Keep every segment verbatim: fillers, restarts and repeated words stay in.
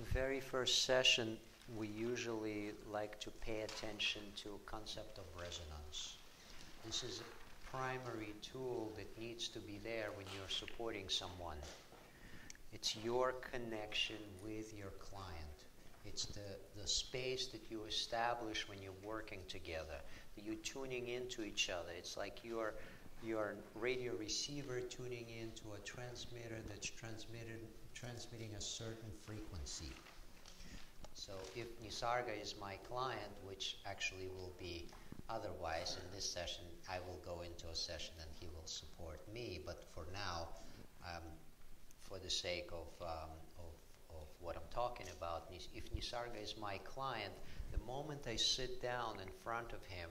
very first session, we usually like to pay attention to concept of resonance. This is a primary tool that needs to be there when you're supporting someone. It's your connection with your client. It's the, the space that you establish when you're working together, that you're tuning into each other. It's like you're your radio receiver tuning into a transmitter that's transmitted, transmitting a certain frequency. So if Nisarga is my client, which actually will be otherwise in this session, I will go into a session and he will support me. But for now, um, for the sake of, um, of, of what I'm talking about, if Nisarga is my client, the moment I sit down in front of him,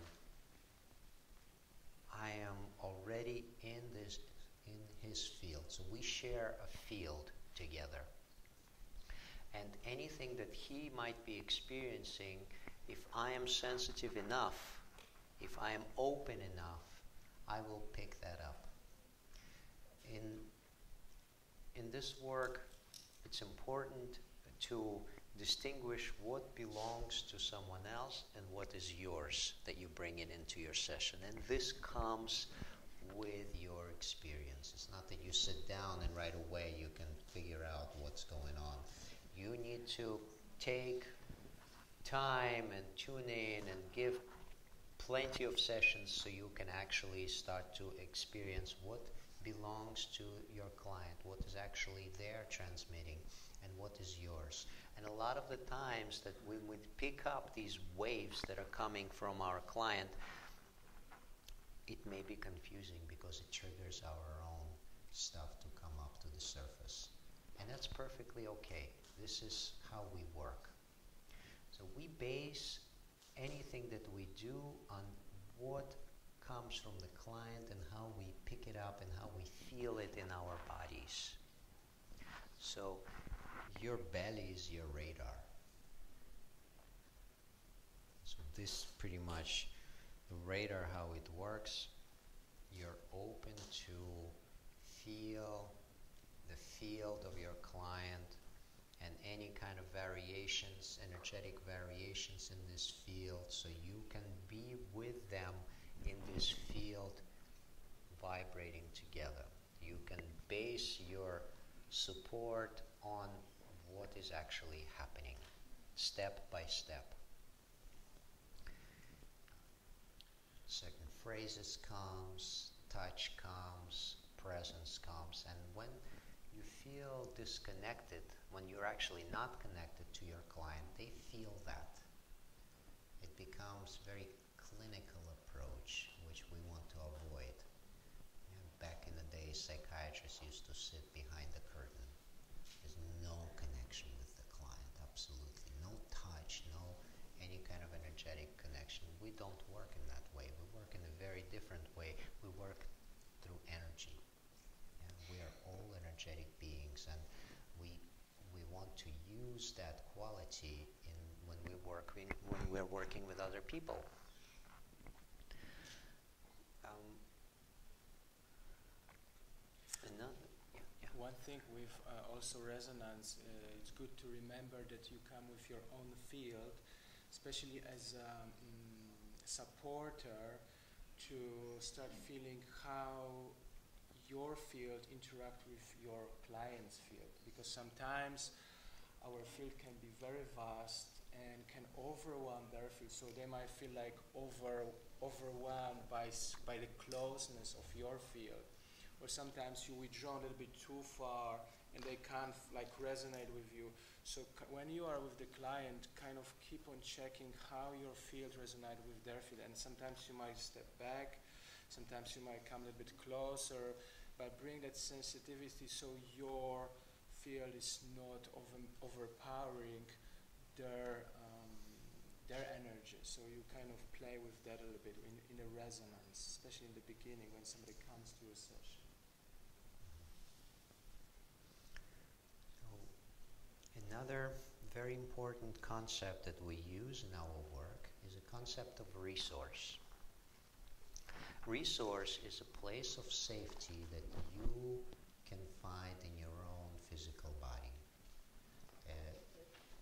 I am already in this, in his field. So we share a field together. And anything that he might be experiencing, if I am sensitive enough, if I am open enough, I will pick that up. In, in this work, it's important to distinguish what belongs to someone else and what is yours that you bring it into your session. And this comes with your experience. It's not that you sit down and right away you can figure out what's going on. You need to take time and tune in and give plenty of sessions so you can actually start to experience what belongs to your client, what is actually their transmitting, and what is yours. And a lot of the times that when we pick up these waves that are coming from our client, it may be confusing because it triggers our own stuff to come up to the surface. And that's perfectly okay. This is how we work. So we base anything that we do on what comes from the client and how we pick it up and how we feel it in our bodies. So your belly is your radar. So this pretty much, the radar, how it works, you're open to feel the field of your client and any kind of variations, energetic variations in this field, so you can be with them in this field vibrating together. You can base your support on what is actually happening, step by step. Certain phrases comes, touch comes, presence comes, and when you feel disconnected, when you're actually not connected to your client, they feel that. It becomes very clinical approach, which we want to avoid. And back in the day, psychiatrists used to sit behind the curtain. There's no connection with the client, absolutely. No touch, no any kind of energetic connection. We don't work in that way. We work in a very different way. We work through energy. And we are all energetic beings, and we we want to use that quality in when we work in, when we're working with other people. Um, another, yeah, yeah. One thing with uh, also resonance, uh, it's good to remember that you come with your own field, especially as a um, supporter, to start feeling how your field interact with your client's field, because sometimes our field can be very vast and can overwhelm their field, so they might feel like over overwhelmed by by the closeness of your field, or sometimes you withdraw a little bit too far and they can't like resonate with you. So c when you are with the client, kind of keep on checking how your field resonate with their field, and sometimes you might step back, sometimes you might come a little bit closer, but bring that sensitivity so your field is not over overpowering their um, their energy. So you kind of play with that a little bit in, in a resonance, especially in the beginning when somebody comes to a session. Another very important concept that we use in our work is a concept of resource. Resource is a place of safety that you can find in your own physical body. Uh,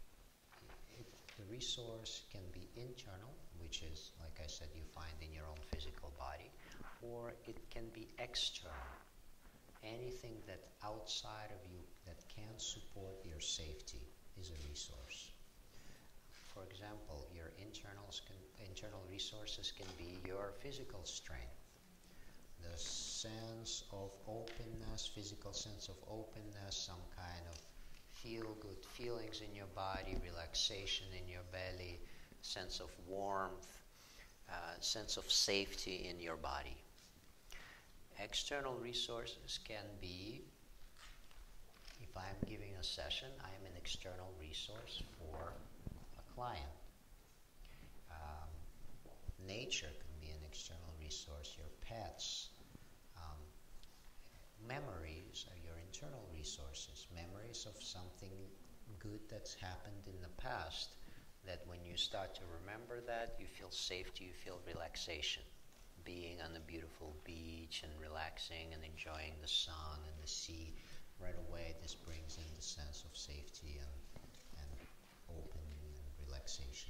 resource can be internal, which is, like I said, you find in your own physical body, or it can be external. Anything that outside of you that can support your safety is a resource. For example, your internals can, internal resources can be your physical strength, the sense of openness, physical sense of openness, some kind of feel-good feelings in your body, relaxation in your belly, sense of warmth, uh, sense of safety in your body. External resources can be, if I'm giving a session, I am an external resource for a client. Um, nature can be an external resource, your pets. Um, memories are your internal resources, memories of something good that's happened in the past, that when you start to remember that, you feel safety, you feel relaxation. Being on a beautiful beach and relaxing and enjoying the sun and the sea, right away this brings in the sense of safety and, and opening and relaxation.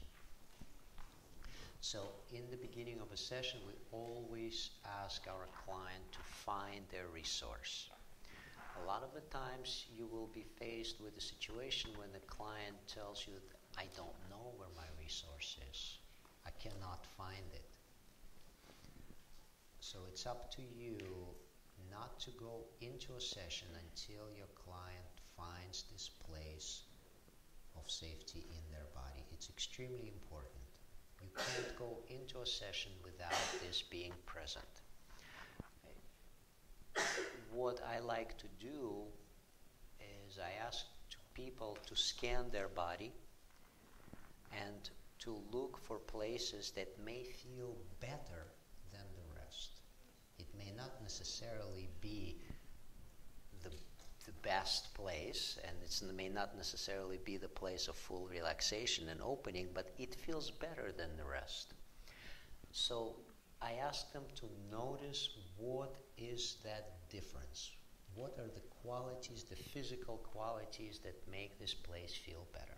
So in the beginning of a session, we always ask our client to find their resource. A lot of the times you will be faced with a situation when the client tells you, I don't know where my resource is. I cannot find it. So it's up to you not to go into a session until your client finds this place of safety in their body. It's extremely important. You can't go into a session without this being present. What I like to do is I ask to people to scan their body and to look for places that may feel better than the rest. It may not necessarily be the, the best place, and it may not necessarily be the place of full relaxation and opening, but it feels better than the rest. So I ask them to notice what is that difference. What are the qualities, the physical qualities that make this place feel better?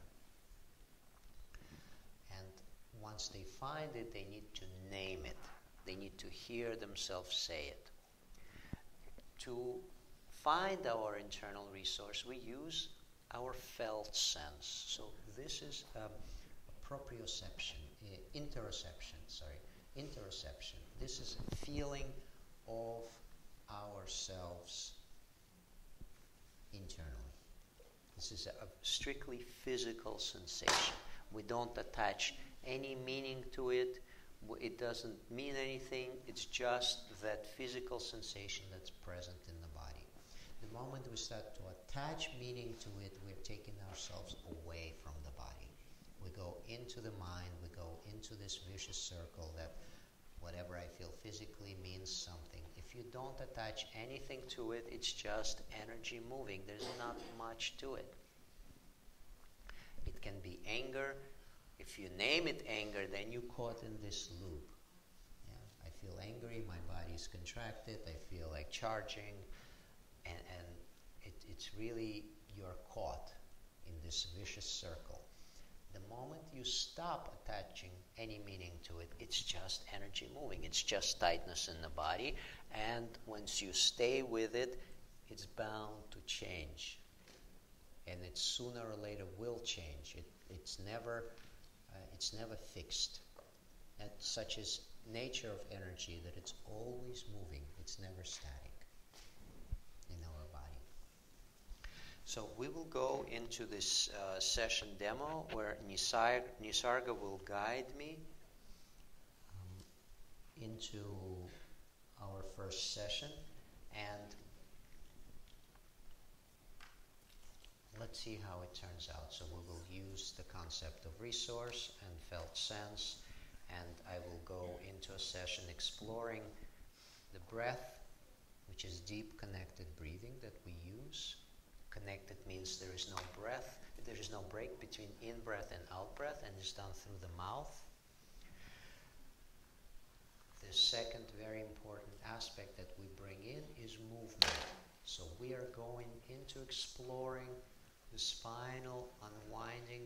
And once they find it, they need to name it. They need to hear themselves say it. To find our internal resource, we use our felt sense. So this is um, proprioception, uh, interoception, sorry, interoception. This is a feeling of ourselves internally. This is a, a strictly physical sensation. We don't attach any meaning to it. It doesn't mean anything. It's just that physical sensation that's present in the body. The moment we start to attach meaning to it, we're taking ourselves away from the body. We go into the mind, we go into this vicious circle that whatever I feel physically means something. If you don't attach anything to it, it's just energy moving. There's not much to it. It can be anger. If you name it anger, then you're caught in this loop. Yeah, I feel angry, my body's contracted, I feel like charging, and, and it, it's really, you're caught in this vicious circle. The moment you stop attaching any meaning to it, it's just energy moving. It's just tightness in the body, and once you stay with it, it's bound to change. And it sooner or later will change. It, it's never... Uh, it's never fixed. And such is nature of energy that it's always moving. It's never static in our body. So we will go into this uh, session demo where Nisarga, Nisarga will guide me um, into our first session, and let's see how it turns out. So we will use the concept of resource and felt sense, and I will go into a session exploring the breath, which is deep connected breathing that we use. Connected means there is no breath, there is no break between in-breath and out-breath, and it's done through the mouth. The second very important aspect that we bring in is movement. So we are going into exploring the spinal unwinding that begins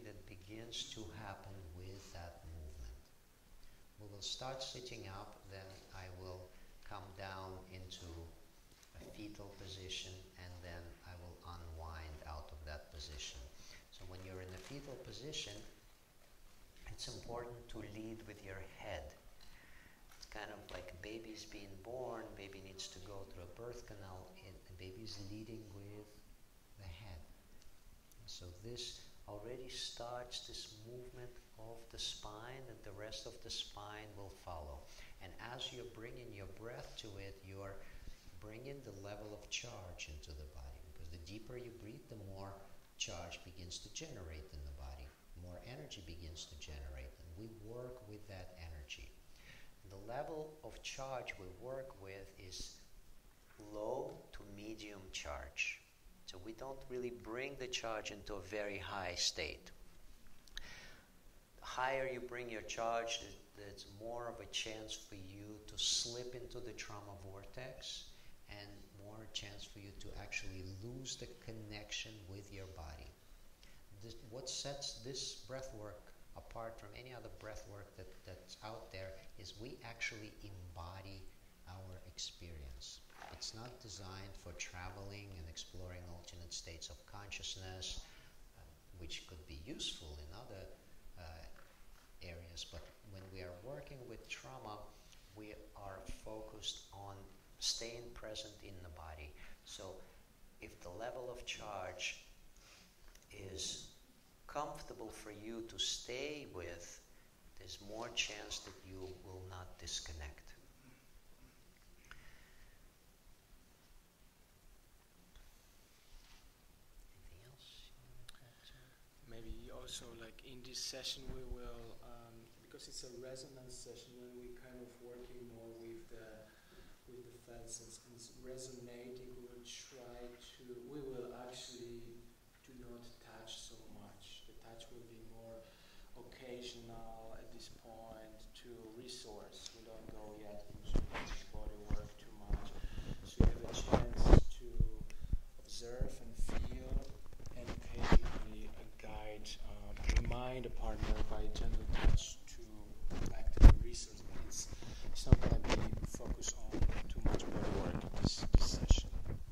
begins to happen with that movement. We will start sitting up, then I will come down into a fetal position, and then I will unwind out of that position. So when you're in the fetal position, it's important to lead with your head. It's kind of like a baby's being born, baby needs to go through a birth canal, and the baby's leading with the head. So this already starts this movement of the spine, and the rest of the spine will follow. And as you're bringing your breath to it, you're bringing the level of charge into the body, because the deeper you breathe, the more charge begins to generate in the body, more energy begins to generate, and we work with that energy. The level of charge we work with is low to medium charge. So we don't really bring the charge into a very high state. The higher you bring your charge, there's more of a chance for you to slip into the trauma vortex, and more chance for you to actually lose the connection with your body. This, what sets this breath work apart from any other breath work that, that's out there is we actually embody our experience. It's not designed for traveling and exploring alternate states of consciousness, uh, which could be useful in other uh, areas, but when we are working with trauma, we are focused on staying present in the body. So if the level of charge is comfortable for you to stay with, there's more chance that you will not disconnect. Anything else you want to add to? Maybe also, like in this session, we will, um, because it's a resonance session, when we kind of working more with the with the felt sense and resonating, we will try to, we will actually do not touch so much. The touch will be more occasional at this point to resource. We don't go yet into body work too much. So you have a chance to observe and feel, and occasionally a guide, um, remind a partner by gentle touch to actively resource. But it's, it's not going to be focused on too much body work this, this session.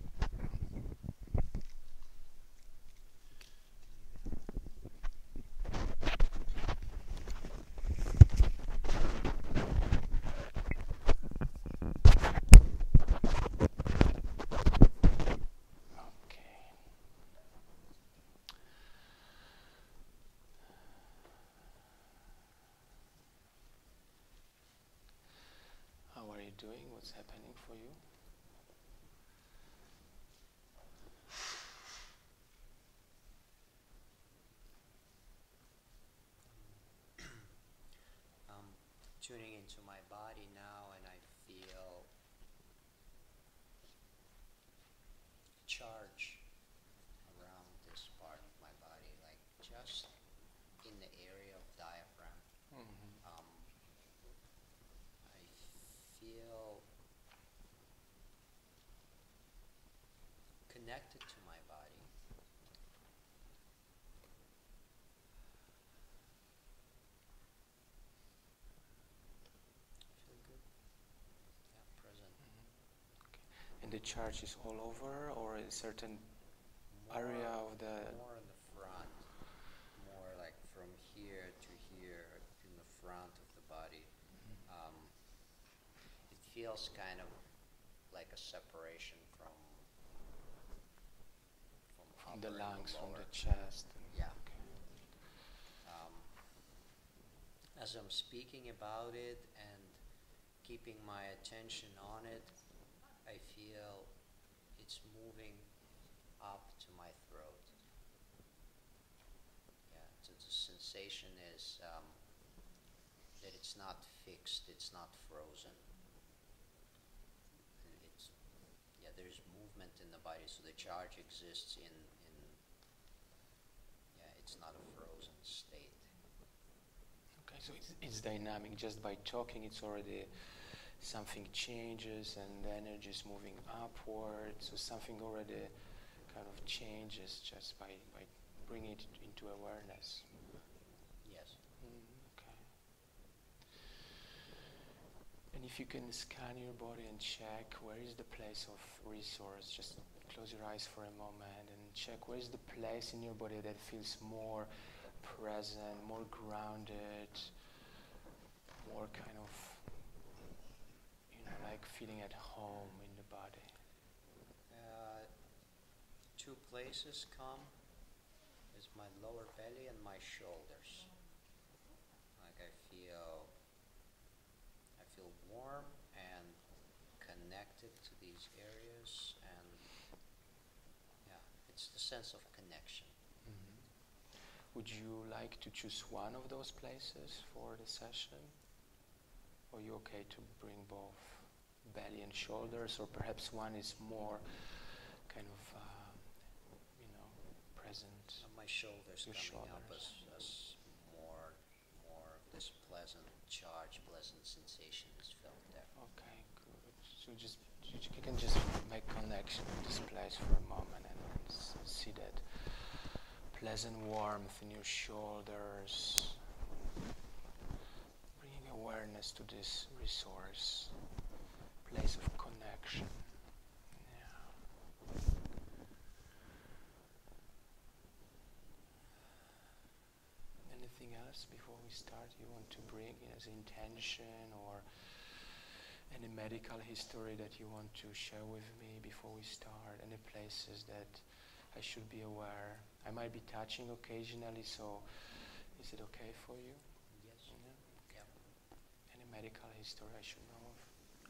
Doing? What's happening for you? I'm tuning into my body now, and I feel charge around this part of my body, like just in the area of diaphragm. Mm-hmm. Um, I feel connected to my body. Feel good. Yeah, present. Mm-hmm. Okay. And the charge is all over, or a certain more, area of the... More in the front. More like from here to here in the front of the body. Mm-hmm. Um, it feels kind of like a separation from from the lungs, from the chest. Yeah. Okay. Um, as I'm speaking about it and keeping my attention on it, I feel it's moving up to my throat. Yeah. So the sensation is um, that it's not fixed, it's not frozen. It's yeah. There's movement in the body, so the charge exists in. It's not a frozen state. Okay, so it's, it's dynamic. Just by talking, it's already something changes and the energy is moving upward. So something already kind of changes just by, by bringing it into awareness. Yes. Mm, okay. And if you can scan your body and check where is the place of resource, just close your eyes for a moment and check where is the place in your body that feels more present, more grounded, more kind of, you know, like feeling at home in the body. Uh, two places come is my lower belly and my shoulders. Like I feel, I feel warm and connected to these areas, and yeah, it's the sense of connection. Mm-hmm. Would you like to choose one of those places for the session? Or are you okay to bring both belly and shoulders, or perhaps one is more kind of, uh, you know, present? So my shoulders Your coming up shoulders. as, as more, more of this pleasant charge, pleasant sensation is felt there. Okay, good. So just you, you can just make connection with this place for a moment and s- see that pleasant warmth in your shoulders, bringing awareness to this resource, place of connection. Yeah. Anything else before we start you want to bring as intention, or any medical history that you want to share with me before we start? Any places that I should be aware? I might be touching occasionally, so is it okay for you? Yes. Yeah. Yeah. Any medical history I should know of?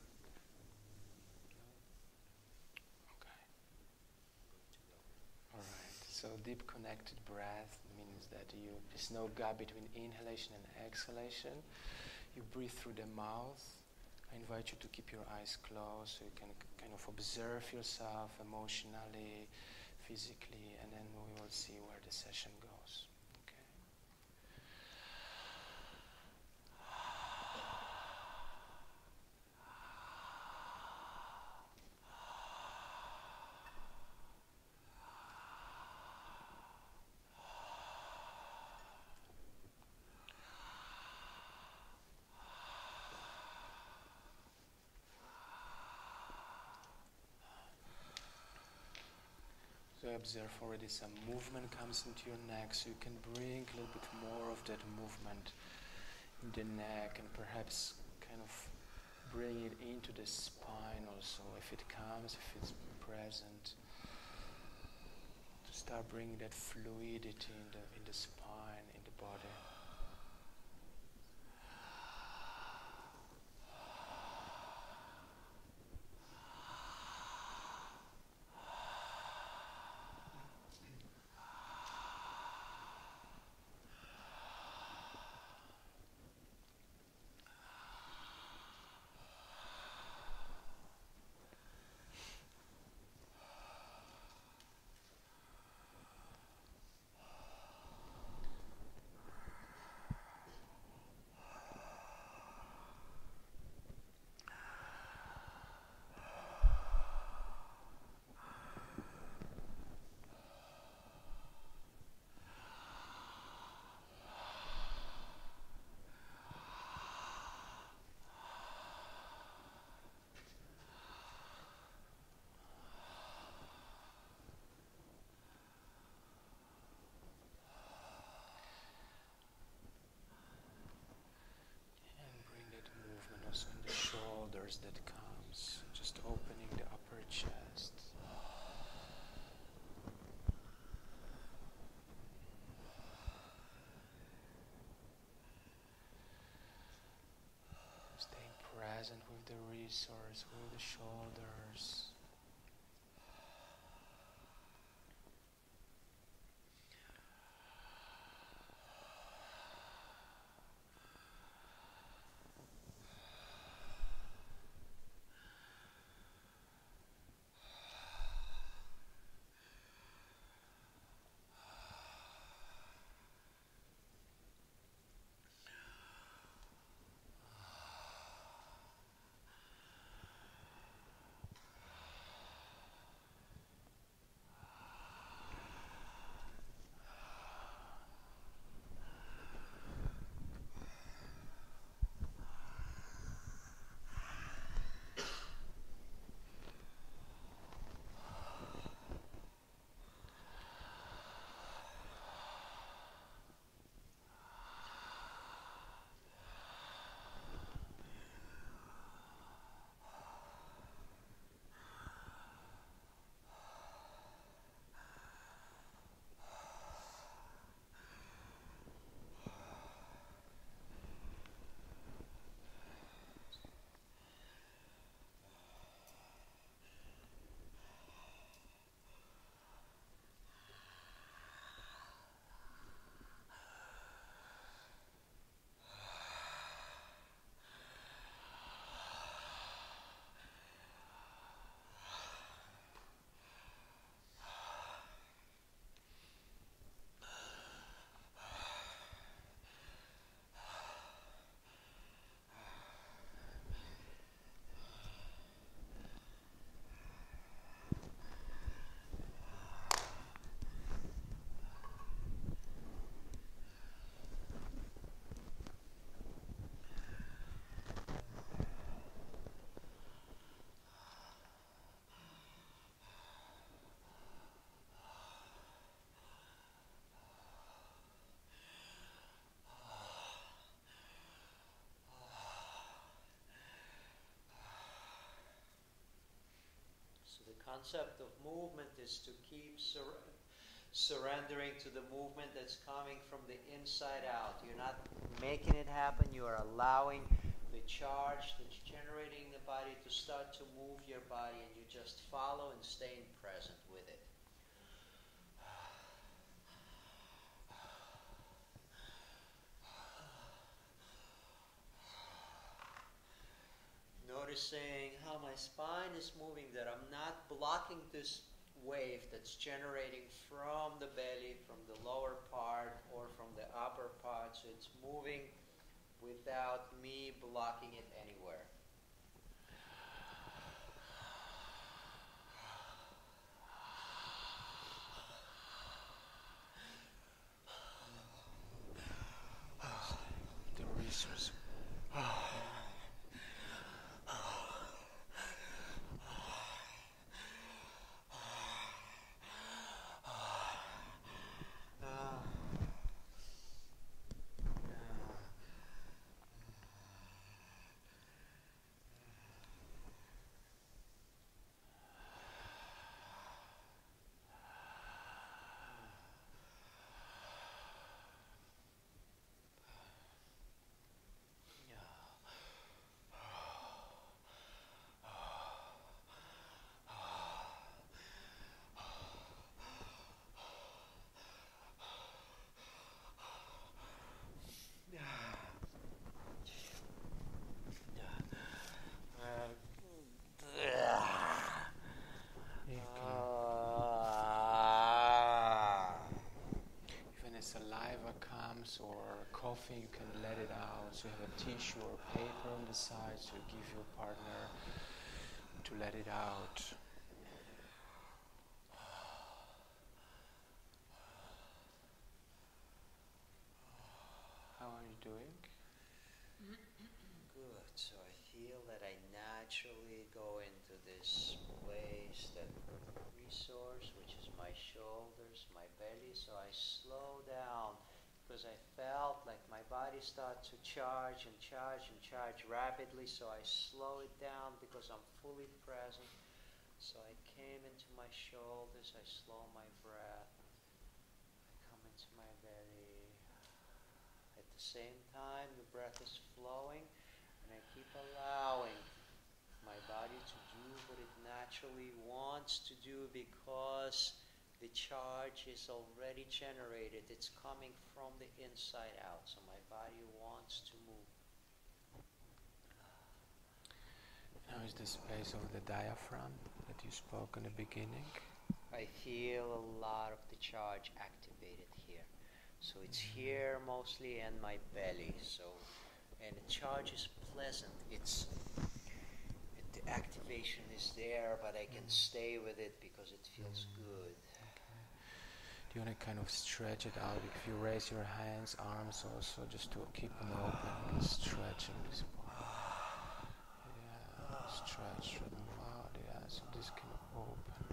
No. Okay. Good to go. All right. So deep connected breath means that you there's no gap between inhalation and exhalation. You breathe through the mouth. I invite you to keep your eyes closed so you can k- kind of observe yourself emotionally, physically, and then we will see where the session goes. Okay. So observe already some movement comes into your neck, so you can bring a little bit more of that movement in the neck, and perhaps kind of bring it into the spine also, if it comes, if it's present. To start bringing that fluidity in the in the spine, in the body. And bring that movement also in the shoulders that comes, just opening the upper chest. Staying present with the resource, with the shoulders. concept of movement is to keep sur surrendering to the movement that's coming from the inside out. You're not making it happen, you are allowing the charge that's generating the body to start to move your body, and you just follow and stay present with it. Noticing how my spine is moving, that I'm not blocking this wave that's generating from the belly, from the lower part, or from the upper part. So it's moving without me blocking it anywhere. The resource. Or coughing, you can let it out. So you have a tissue or paper on the side, so you give your partner to let it out. How are you doing? Good. So I feel that I naturally go into this place, that resource, which is my shoulders, my belly. So I slow down, because I felt like my body started to charge and charge and charge rapidly, so I slow it down because I'm fully present. So I came into my shoulders, I slow my breath, I come into my belly. At the same time, the breath is flowing, and I keep allowing my body to do what it naturally wants to do, because the charge is already generated. It's coming from the inside out. So my body wants to move. Now is the space of the diaphragm that you spoke in the beginning. I feel a lot of the charge activated here. So it's here mostly, and my belly. So, and the charge is pleasant. It's it, the activation is there, but I can stay with it because it feels good. You want to kind of stretch it out. If you raise your hands, arms also, just to keep them open, stretching this part. Yeah, stretch them out. Yeah, so this can open.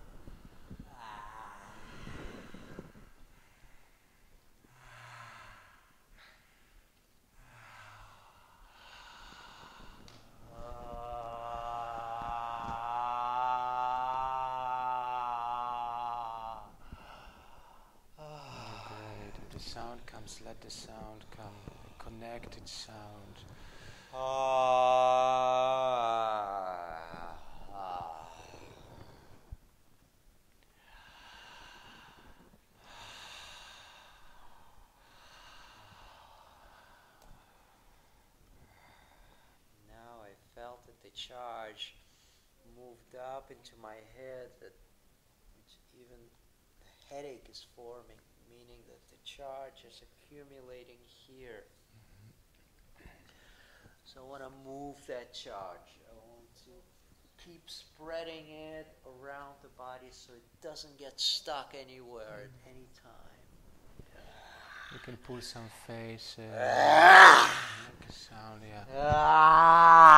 Sound comes, let the sound come, connected sound. Ah, ah. Now I felt that the charge moved up into my head, that it's even the headache is forming, meaning that the charge is accumulating here. So I want to move that charge. I want to keep spreading it around the body so it doesn't get stuck anywhere at any time. You can pull some face, uh, make a sound, yeah.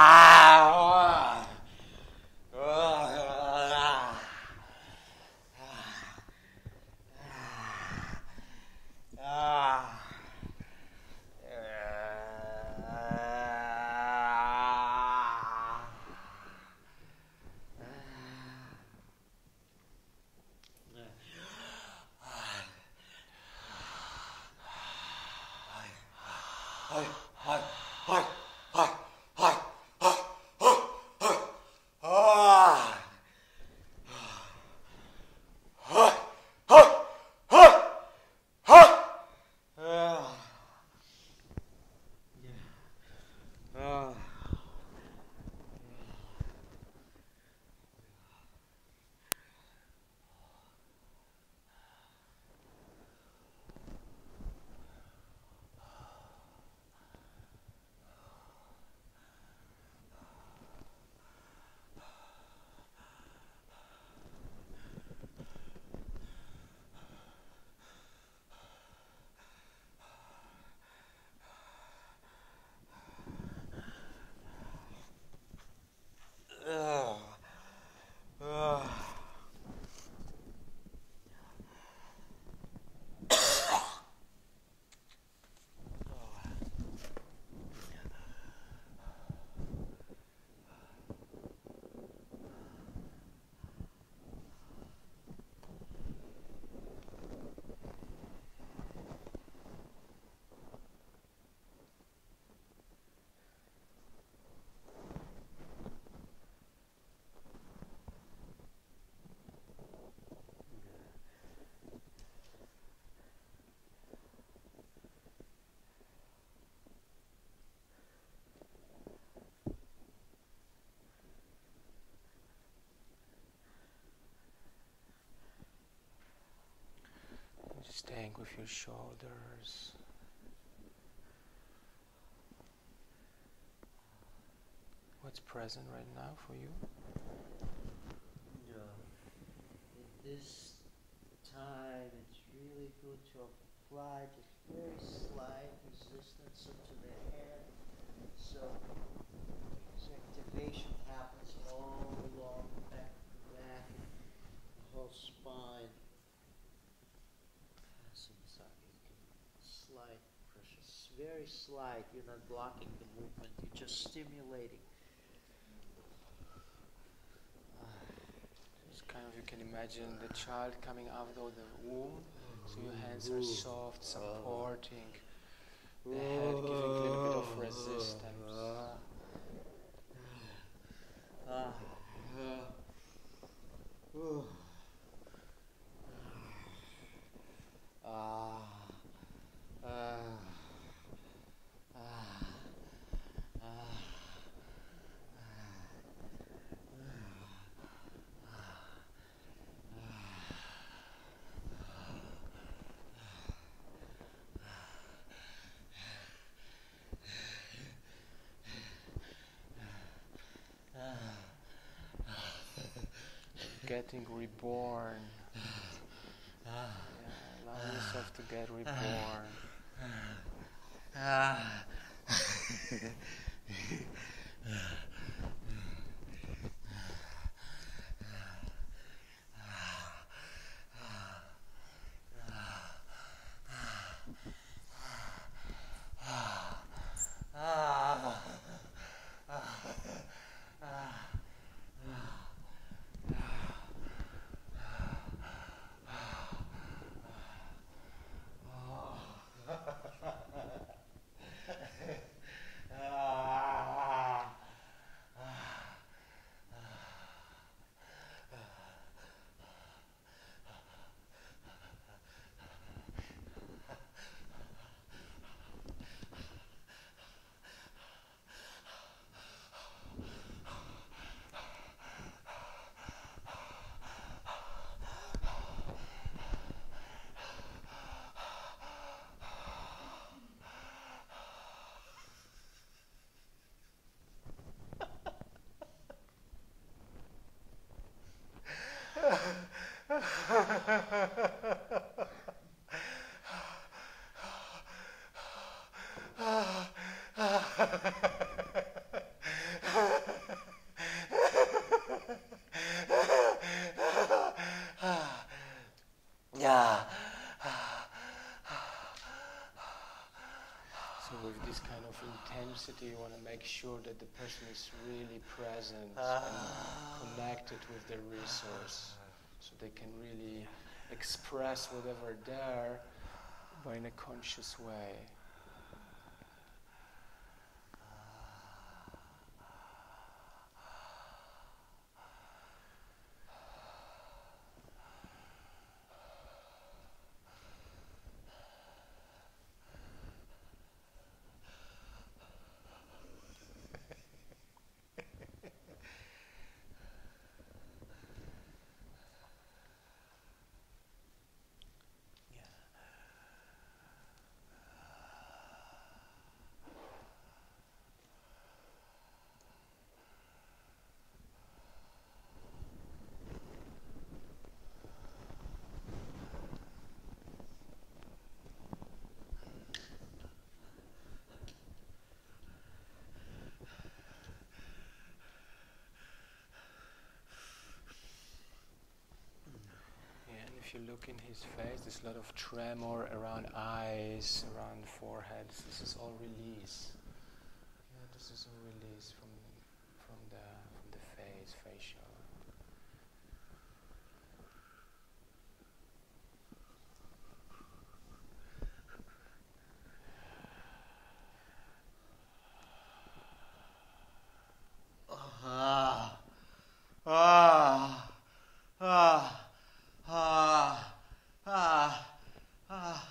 Staying with your shoulders. What's present right now for you? Yeah. At this time, it's really good to apply just very slight resistance into the head. So this activation happens all along the back of the neck, the whole spine. Slight pressure, s- very slight. You're not blocking the movement, you're just stimulating. It's kind of, you can imagine the child coming out of the womb, so your hands are soft, supporting the head, giving a little bit of resistance. Ah. Ah. Getting reborn. Yeah, allow yourself to get reborn. Yeah. So with this kind of intensity, you want to make sure that the person is really present and connected with the resource, so they can really express whatever there, but in a conscious way. you look in his face, there's a lot of tremor around eyes, around foreheads. This is all release. Yeah, this is all release from from the from the face, facial. Ah, ah, ah, ah, ah, ah.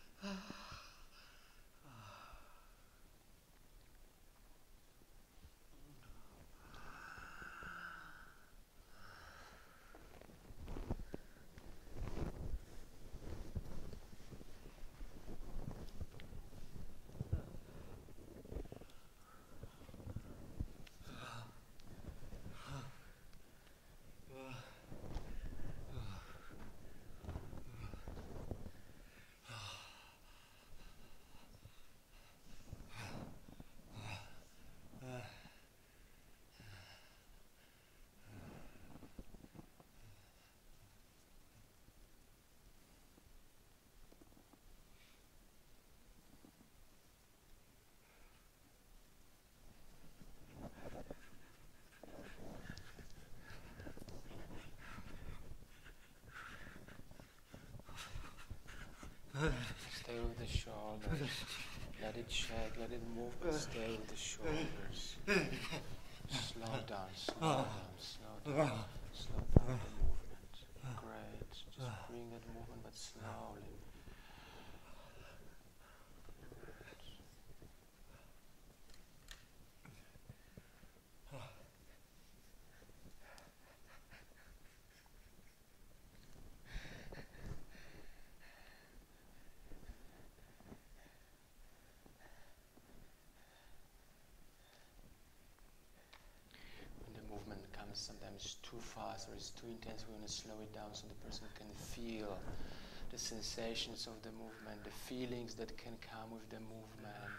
Stay with the shoulders. Let it shake, let it move, but stay with the shoulders. Slow down, slow down, slow down. Slow down the movement. Great. Just bring that movement, but slowly. Sometimes too fast or it's too intense, we want to slow it down so the person can feel the sensations of the movement, the feelings that can come with the movement.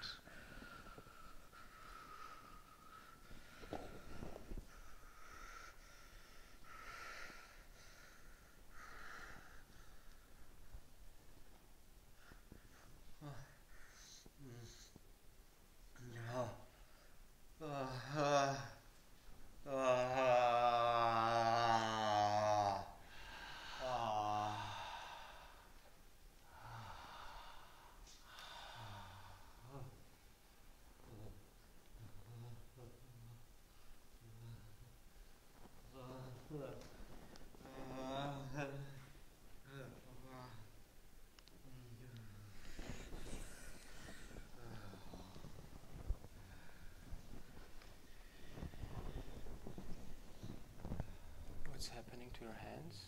What's happening to your hands?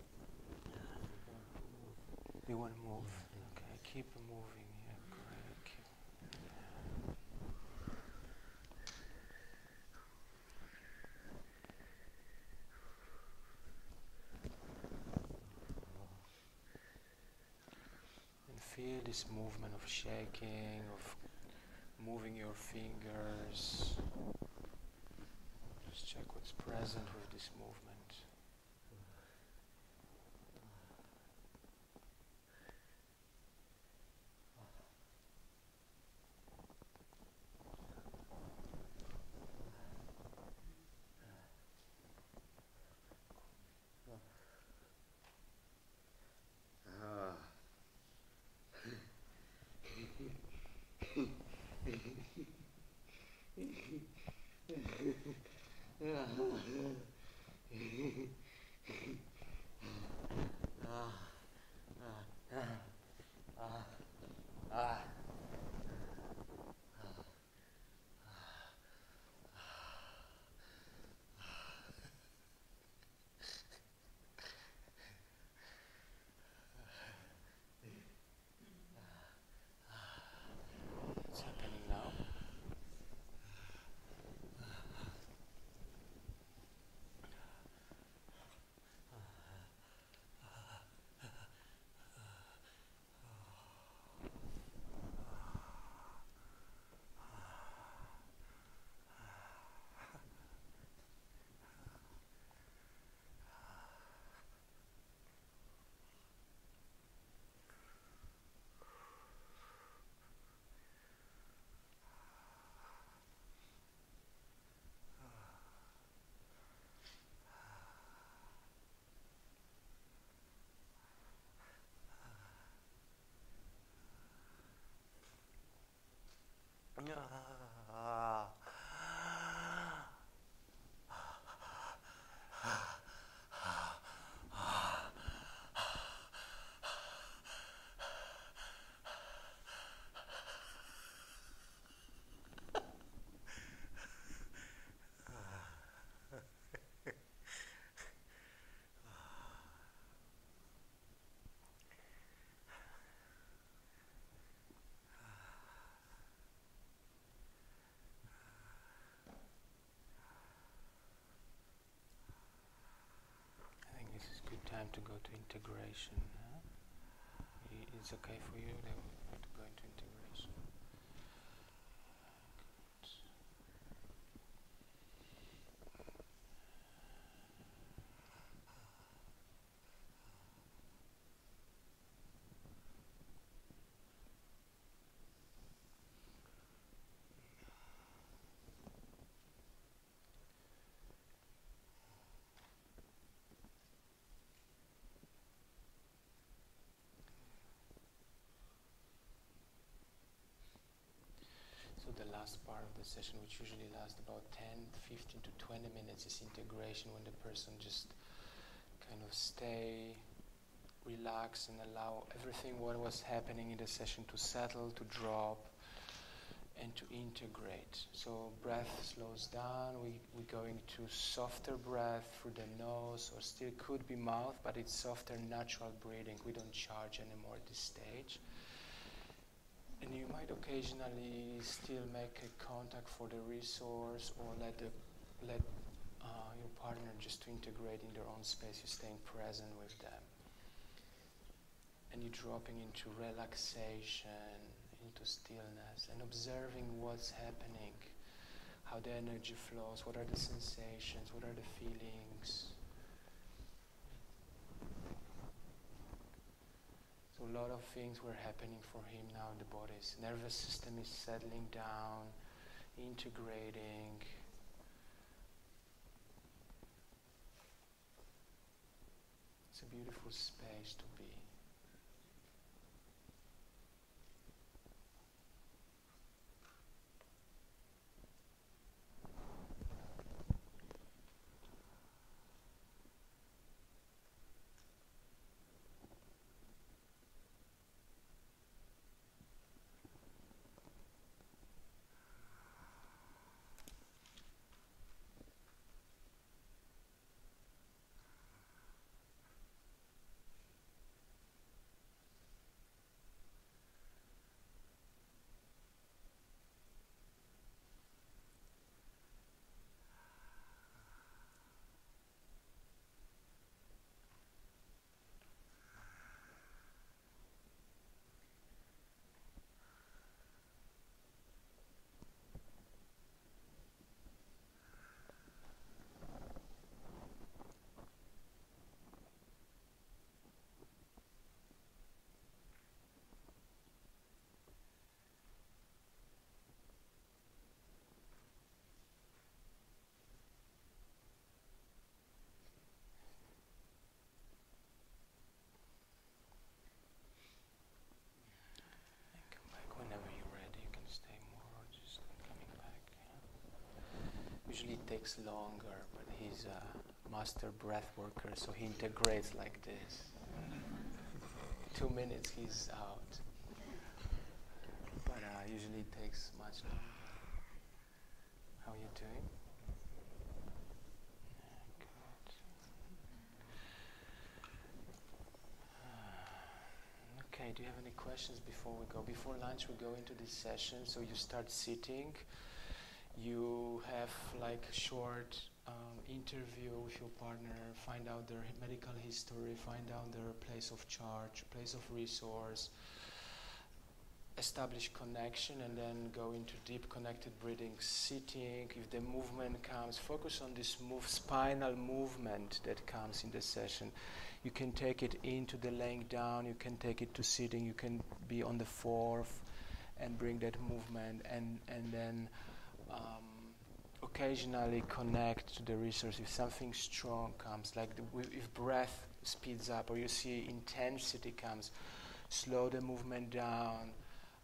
You want to move? Okay, keep moving. Yeah, great. Keep. And feel this movement of shaking, of moving your fingers. Just check what's present with this movement. What's happening now? Time to go to integration. Huh? It's okay for you to go into integration. The last part of the session, which usually lasts about ten, fifteen to twenty minutes, is integration, when the person just kind of stay, relax, and allow everything what was happening in the session to settle, to drop, and to integrate. So breath slows down, we, we're going to softer breath through the nose, or still could be mouth, but it's softer, natural breathing. We don't charge anymore at this stage. And you might occasionally still make a contact for the resource, or let the let uh, your partner just to integrate in their own space. You're staying present with them, and you're dropping into relaxation, into stillness, and observing what's happening, how the energy flows, what are the sensations, what are the feelings. So a lot of things were happening for him now in the body. His nervous system is settling down, integrating. It's a beautiful space to be. Usually it takes longer, but he's a master breath worker, so he integrates like this. Two minutes he's out. But uh, usually it takes much longer. How are you doing? Yeah, good. Okay, do you have any questions before we go? Before lunch we go into this session, so you start sitting. You have like a short um, interview with your partner, find out their medical history, find out their place of charge, place of resource, establish connection, and then go into deep connected breathing, sitting. If the movement comes, focus on this move, spinal movement that comes in the session. You can take it into the laying down, you can take it to sitting, you can be on the fourth and bring that movement, and, and then Um, occasionally connect to the resource. If something strong comes, like the, if breath speeds up or you see intensity comes, slow the movement down,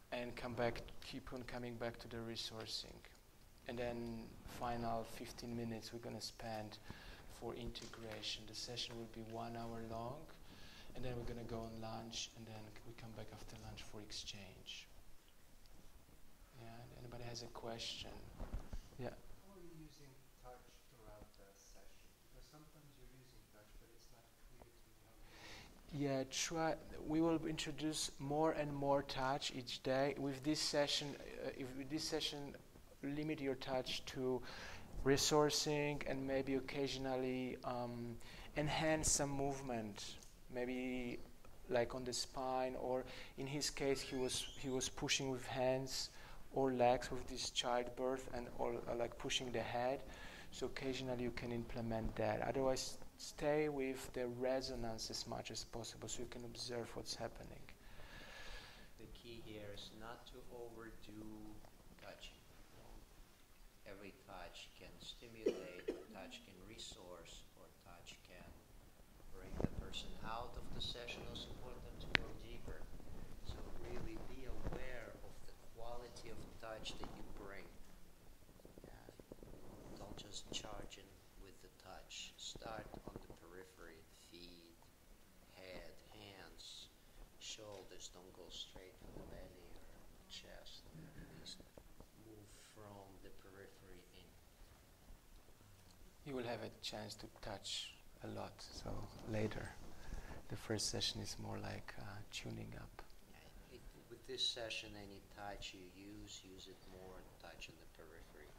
and come back, keep on coming back to the resourcing. And then final fifteen minutes we're going to spend for integration. The session will be one hour long, and then we're going to go on lunch, and then we come back after lunch for exchange. Yeah, anybody has a question? Yeah. How are you using touch throughout the session? Because sometimes you're using touch, but it's not clear to me how you're using it. Yeah, try. We will introduce more and more touch each day. With this session, uh, if with this session, limit your touch to resourcing and maybe occasionally um, enhance some movement. Maybe like on the spine, or in his case, he was he was pushing with hands or legs with this childbirth, and or uh, like pushing the head. So occasionally you can implement that. Otherwise, stay with the resonance as much as possible, so you can observe what's happening. The key here is not to overdo touching. Every touch can stimulate, touch can resource, or touch can bring the person out of the session or support them to go deeper. So really be aware of the quality of touch that you bring. Yeah. Don't just charge in with the touch. Start on the periphery, feet, head, hands, shoulders. Don't go straight for the belly or chest. Please move from the periphery in. You will have a chance to touch a lot, so later. The first session is more like uh, tuning up. Yeah, it, with this session, any touch you use, use it more, touch in the periphery.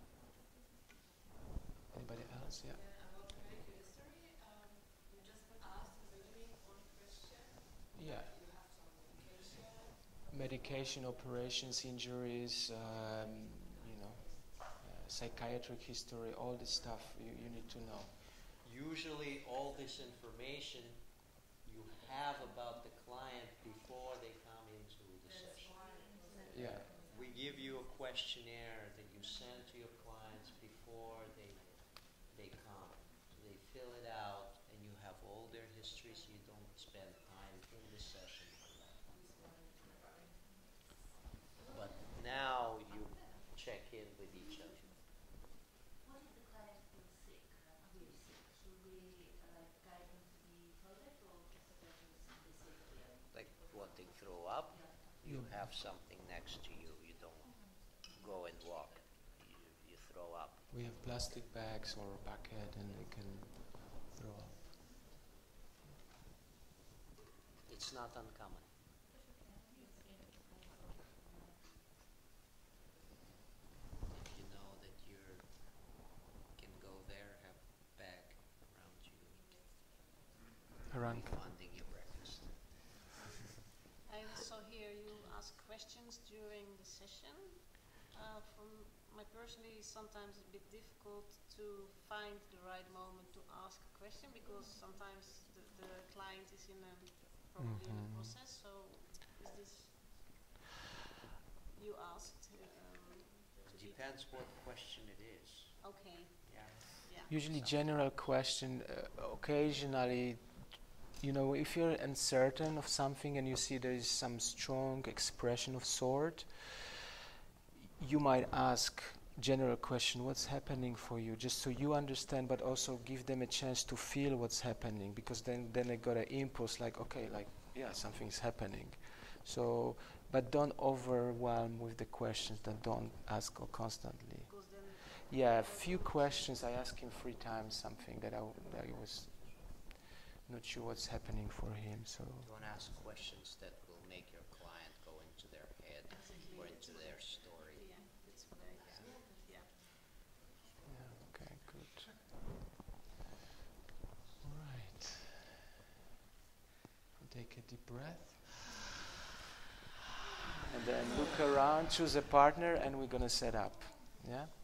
Anybody else? Yeah. Yeah, about medical history, um, you just asked in the beginning one question. Yeah. You have some medication. Medication, operations, injuries, um, you know, uh, psychiatric history, all this stuff you, you need to know. Usually all this information you have about the client before they come into the session. Yeah. We give you a questionnaire that you send to your clients before they they come. So they fill it out, and you have all their history, so you don't spend time in the session on that. But now you check in with each other. What if the client feels sick, uh, really sick? Should we uh, like guide him to the toilet, or just let him simply sit here? Like wanting to throw up, Yeah. you have something next to you. You don't go and walk. You, you throw up. We have plastic bags or a bucket, and they can throw up. It's not uncommon. If you know that you can go there, have a bag around you, Around. funding your breakfast. I also hear you ask questions during the session. Uh, from my personally, sometimes it's a bit difficult to find the right moment to ask a question, because sometimes the, the client is in a probably in a Mhm. process. So is this you asked? Um, to be Depends what question it is. okay. Yeah. Yeah. Usually So- general question, uh, occasionally, you know, if you're uncertain of something and you see there is some strong expression of sort, you might ask general question, what's happening for you, just so you understand, but also give them a chance to feel what's happening, because then, then they got an impulse like, okay, like, yeah, something's happening. So, but don't overwhelm with the questions, that don't ask constantly. Because then Yeah, a few questions. I asked him three times something that I, w- that I was not sure what's happening for him. So Don't ask questions that will make your client go into their head or into their story. yeah, that's what I yeah. yeah. yeah, okay, good. All right. Take a deep breath, and then look around, choose a partner, and we're gonna set up. Yeah.